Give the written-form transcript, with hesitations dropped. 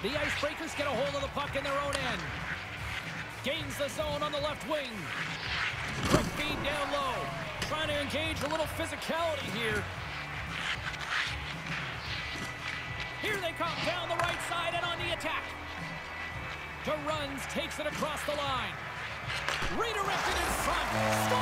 The Icebreakers get a hold of the puck in their own end. Gains the zone on the left wing. Quick feed down low. Trying to engage a little physicality here. Here they come down the right side and on the attack. Runs, takes it across the line. Redirected in front.